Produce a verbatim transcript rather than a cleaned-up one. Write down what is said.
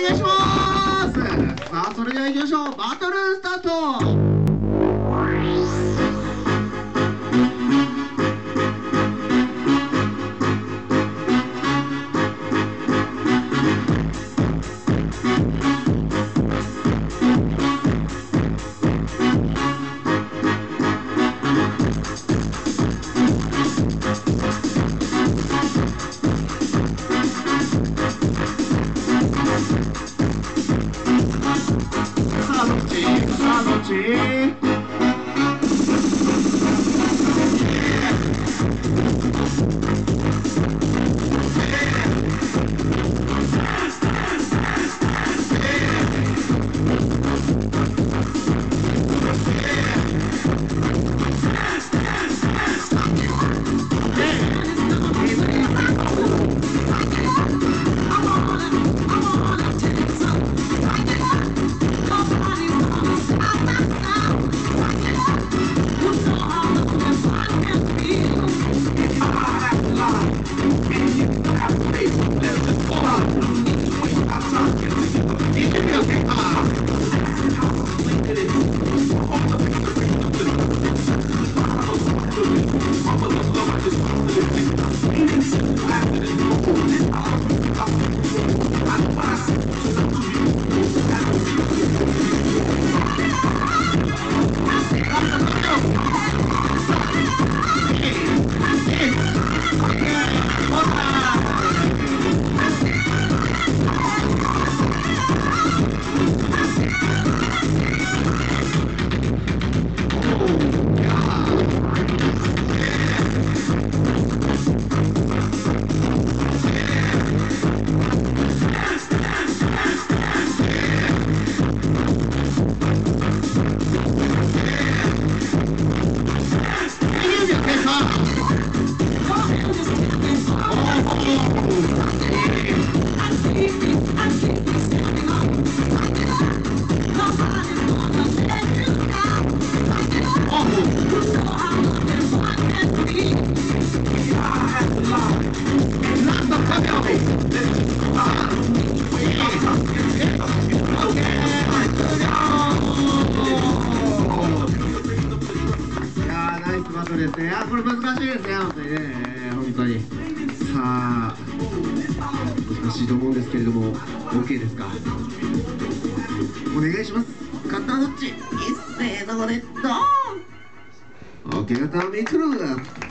願いします。さあそれでは行きましょう。バトルスタート。さあどっちさあどっちバトルですね。あ、これ難しいですね、本当にね、えー、本当に。さあ、難しいと思うんですけれども、OK ですか。お願いします。勝ったのどっち？一斉のでドーン。OK、勝ったのミクル。